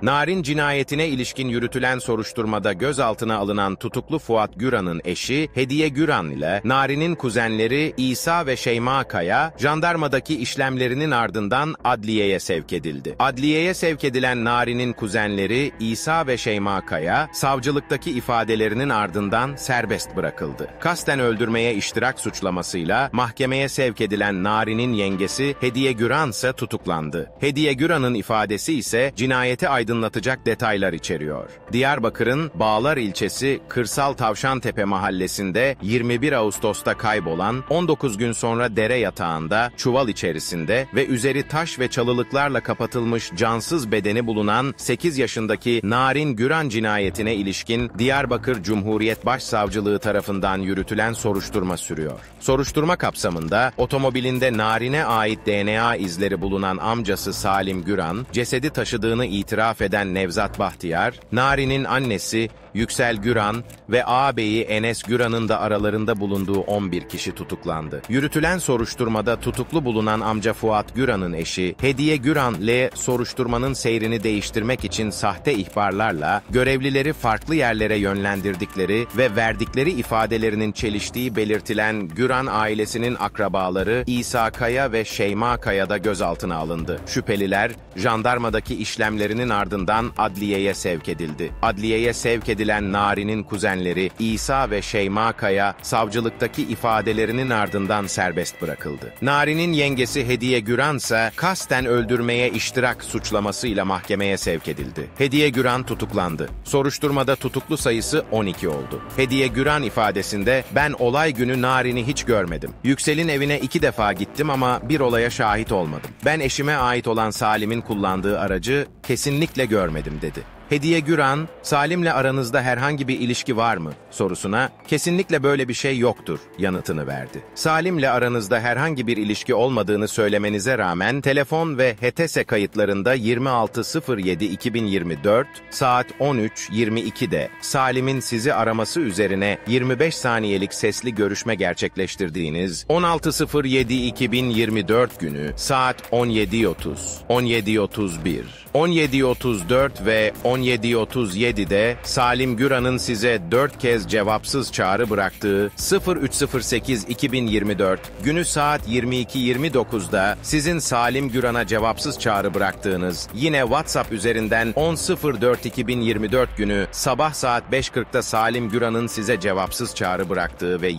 Narin cinayetine ilişkin yürütülen soruşturmada gözaltına alınan tutuklu Fuat Güran'ın eşi Hediye Güran ile Narin'in kuzenleri İsa ve Şeyma Kaya, jandarmadaki işlemlerinin ardından adliyeye sevk edildi. Adliyeye sevk edilen Narin'in kuzenleri İsa ve Şeyma Kaya, savcılıktaki ifadelerinin ardından serbest bırakıldı. Kasten öldürmeye iştirak suçlamasıyla mahkemeye sevk edilen Narin'in yengesi Hediye Güran ise tutuklandı. Hediye Güran'ın ifadesi ise cinayeti aydınlatacak detaylar içeriyor. Diyarbakır'ın Bağlar ilçesi Kırsal Tavşantepe mahallesinde 21 Ağustos'ta kaybolan, 19 gün sonra dere yatağında, çuval içerisinde ve üzeri taş ve çalılıklarla kapatılmış cansız bedeni bulunan 8 yaşındaki Narin Güran cinayetine ilişkin Diyarbakır Cumhuriyet Başsavcılığı tarafından yürütülen soruşturma sürüyor. Soruşturma kapsamında otomobilinde Narin'e ait DNA izleri bulunan amcası Salim Güran, cesedi taşıdığını itiraf eden Nevzat Bahtiyar, Narin'in annesi Yüksel Güran ve ağabeyi Enes Güran'ın da aralarında bulunduğu 11 kişi tutuklandı. Yürütülen soruşturmada tutuklu bulunan amca Fuat Güran'ın eşi Hediye Güran ile soruşturmanın seyrini değiştirmek için sahte ihbarlarla görevlileri farklı yerlere yönlendirdikleri ve verdikleri ifadelerinin çeliştiği belirtilen Güran ailesinin akrabaları İsa Kaya ve Şeyma Kaya da gözaltına alındı. Şüpheliler jandarmadaki işlemlerinin ardından adliyeye sevk edildi. Adliyeye sevk edilen Narin'in kuzenleri İsa ve Şeyma Kaya, savcılıktaki ifadelerinin ardından serbest bırakıldı. Narin'in yengesi Hediye Güran ise kasten öldürmeye iştirak suçlamasıyla mahkemeye sevk edildi. Hediye Güran tutuklandı. Soruşturmada tutuklu sayısı 12 oldu. Hediye Güran ifadesinde "Ben olay günü Narin'i hiç görmedim. Yüksel'in evine 2 defa gittim ama bir olaya şahit olmadım. Ben eşime ait olan Salim'in kullandığı aracı kesinlikle görmedim" dedi. Hediye Güran, "Salim'le aranızda herhangi bir ilişki var mı?" sorusuna "Kesinlikle böyle bir şey yoktur" yanıtını verdi. Salim'le aranızda herhangi bir ilişki olmadığını söylemenize rağmen telefon ve HTS kayıtlarında 26.07.2024 saat 13.22'de Salim'in sizi araması üzerine 25 saniyelik sesli görüşme gerçekleştirdiğiniz, 16.07.2024 günü saat 17.30, 17.31, 17.34 ve 17.37'de Salim Güran'ın size 4 kez cevapsız çağrı bıraktığı 03.08.2024 günü saat 22.29'da sizin Salim Güran'a cevapsız çağrı bıraktığınız, yine WhatsApp üzerinden 10.04.2024 günü sabah saat 5.40'da Salim Güran'ın size cevapsız çağrı bıraktığı ve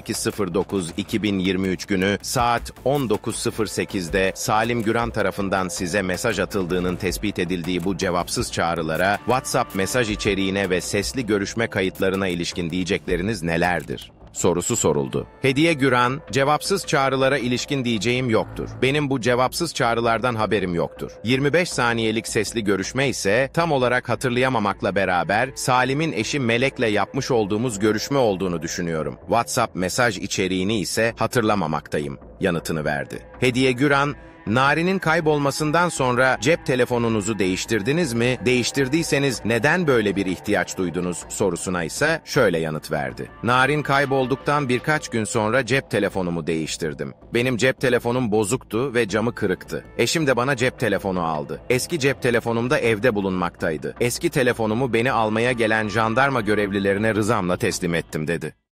28.09.2023 günü saat 19.08'de Salim Güran tarafından size mesaj atıldığının tespit edildiği bu cevapsız çağrılara, WhatsApp mesaj içeriğine ve sesli görüşme kayıtlarına ilişkin diyecekleriniz nelerdir sorusu soruldu. Hediye Güran, "Cevapsız çağrılara ilişkin diyeceğim yoktur. Benim bu cevapsız çağrılardan haberim yoktur. 25 saniyelik sesli görüşme ise tam olarak hatırlayamamakla beraber Salim'in eşi Melek'le yapmış olduğumuz görüşme olduğunu düşünüyorum. WhatsApp mesaj içeriğini ise hatırlamamaktayım" yanıtını verdi. Hediye Güran, "Narin'in kaybolmasından sonra cep telefonunuzu değiştirdiniz mi? Değiştirdiyseniz neden böyle bir ihtiyaç duydunuz?" sorusuna ise şöyle yanıt verdi. "Narin kaybolduktan birkaç gün sonra cep telefonumu değiştirdim. Benim cep telefonum bozuktu ve camı kırıktı. Eşim de bana cep telefonu aldı. Eski cep telefonum da evde bulunmaktaydı. Eski telefonumu beni almaya gelen jandarma görevlilerine rızamla teslim ettim" dedi.